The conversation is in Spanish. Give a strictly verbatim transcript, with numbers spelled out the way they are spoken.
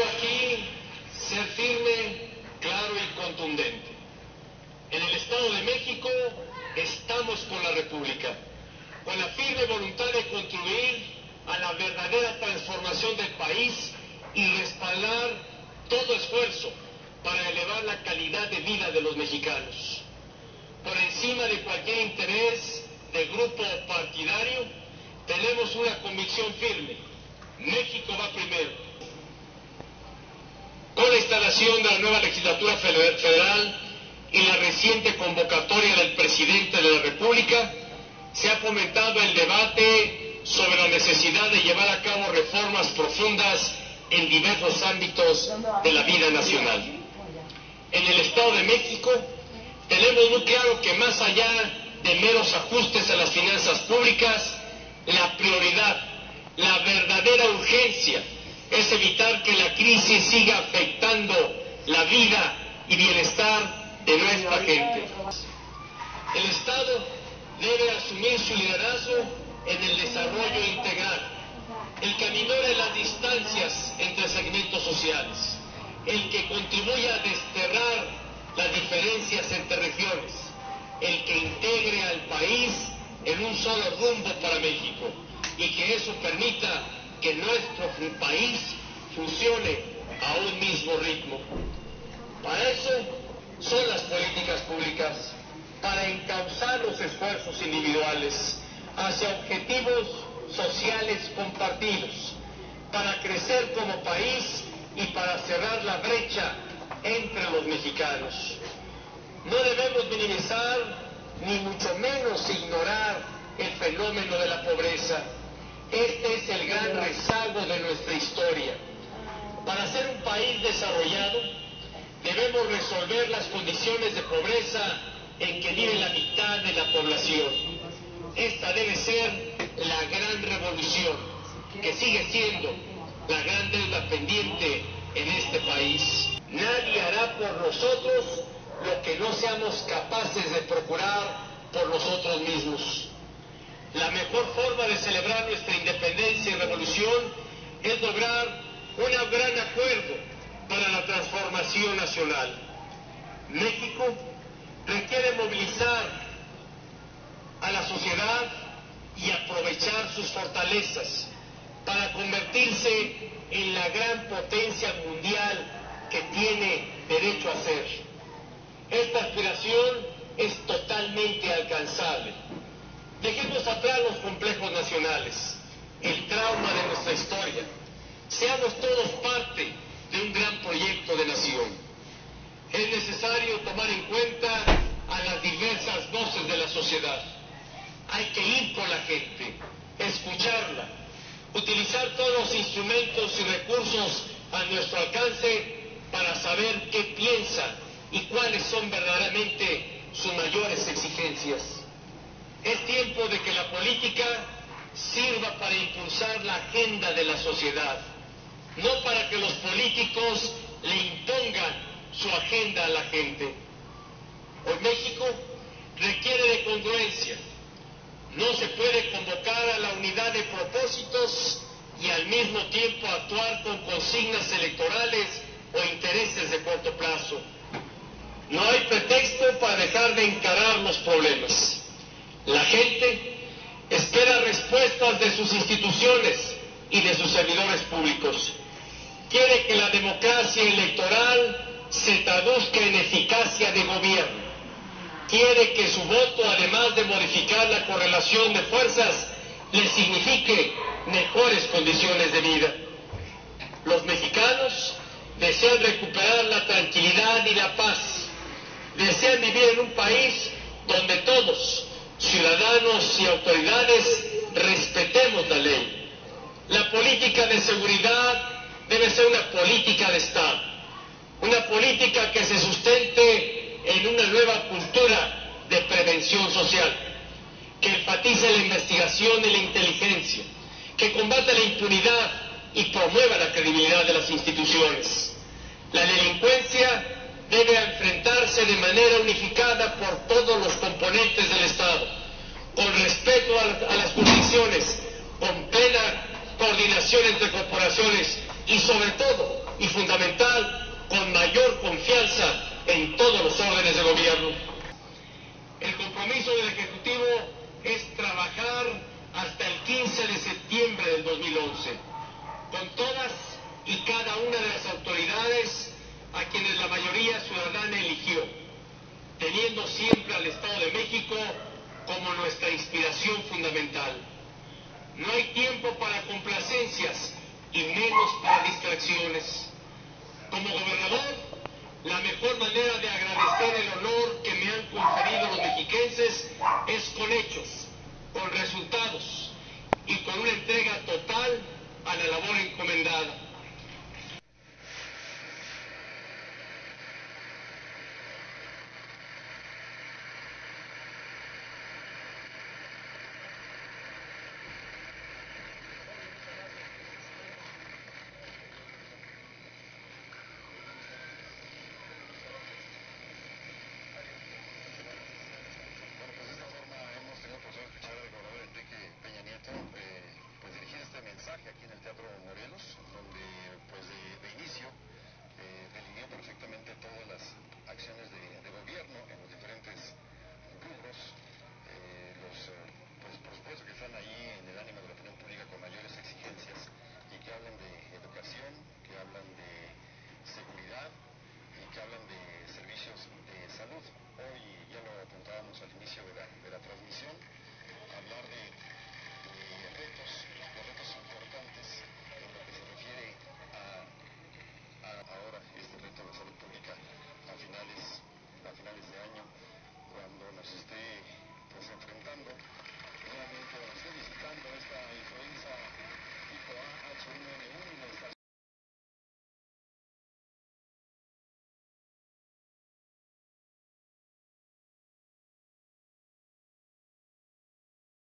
aquí ser firme, claro y contundente. En el Estado de México estamos con la República, con la firme voluntad de contribuir a la verdadera transformación del país y respaldar todo esfuerzo para elevar la calidad de vida de los mexicanos. Por encima de cualquier interés de grupo partidario, tenemos una convicción firme: México va primero. Con la instalación de la nueva legislatura federal y la reciente convocatoria del presidente de la República, se ha fomentado el debate sobre la necesidad de llevar a cabo reformas profundas en diversos ámbitos de la vida nacional. En el Estado de México tenemos muy claro que más allá de meros ajustes a las finanzas públicas, la prioridad, la verdadera urgencia es evitar que la crisis siga afectando la vida y bienestar de nuestra gente. El Estado debe asumir su liderazgo en el desarrollo integral, el que aminore las distancias entre segmentos sociales, el que contribuya a desterrar las diferencias entre regiones, el que integre al país en un solo rumbo para México y que eso permita que nuestro país funcione a un mismo ritmo. Para eso son las políticas públicas, para encauzar los esfuerzos individuales hacia objetivos sociales compartidos, para crecer como país y para cerrar la brecha entre los mexicanos. No debemos minimizar ni mucho menos ignorar el fenómeno de la pobreza. Este es el gran rezago de nuestra historia. Para ser un país desarrollado, debemos resolver las condiciones de pobreza en que vive la mitad de la población. Esta debe ser la gran revolución, que sigue siendo la gran deuda pendiente en este país. Nadie hará por nosotros lo que no seamos capaces de procurar por nosotros mismos. La mejor forma de celebrar nuestra independencia y revolución es lograr un gran acuerdo para la transformación nacional. México requiere movilizar a la sociedad y aprovechar sus fortalezas para convertirse en la gran potencia mundial que tiene derecho a ser. Esta aspiración es totalmente alcanzable. Dejemos atrás los complejos nacionales, el trauma de nuestra historia. Seamos todos parte de un gran proyecto de nación. Es necesario tomar en cuenta a las diversas voces de la sociedad. Hay que ir con la gente, escucharla, utilizar todos los instrumentos y recursos a nuestro alcance para saber qué piensa y cuáles son verdaderamente sus mayores exigencias. Es tiempo de que la política sirva para impulsar la agenda de la sociedad, no para que los políticos le impongan su agenda a la gente. Hoy México requiere de congruencia. No se puede convocar a la unidad de propósitos y al mismo tiempo actuar con consignas electorales o intereses de corto plazo. No hay pretexto para dejar de encarar los problemas. La gente espera respuestas de sus instituciones y de sus servidores públicos. Quiere que la democracia electoral se traduzca en eficacia de gobierno. Quiere que su voto, además de modificar la correlación de fuerzas, le signifique mejores condiciones de vida. Los mexicanos desean recuperar la tranquilidad y la paz. Desean vivir en un país donde todos, ciudadanos y autoridades, respetemos la ley. La política de seguridad debe ser una política de Estado, una política que se sustente en una nueva cultura de prevención social, que enfatice la investigación y la inteligencia, que combata la impunidad y promueva la credibilidad de las instituciones. La delincuencia debe enfrentarse de manera unificada por todos los componentes del Estado, con respeto a, a las jurisdicciones, con plena coordinación entre corporaciones y sobre todo, y fundamental, con mayor confianza en todos los órdenes de gobierno. El compromiso del Ejecutivo es trabajar hasta el quince de septiembre del dos mil once, con todas y cada una de las autoridades a quienes la mayoría ciudadana eligió, teniendo siempre al Estado de México como nuestra inspiración fundamental. No hay tiempo para complacencias y menos para distracciones. Como gobernador, la mejor manera de agradecer el honor que me han conferido los mexiquenses es con hechos, con resultados y con una entrega total a la labor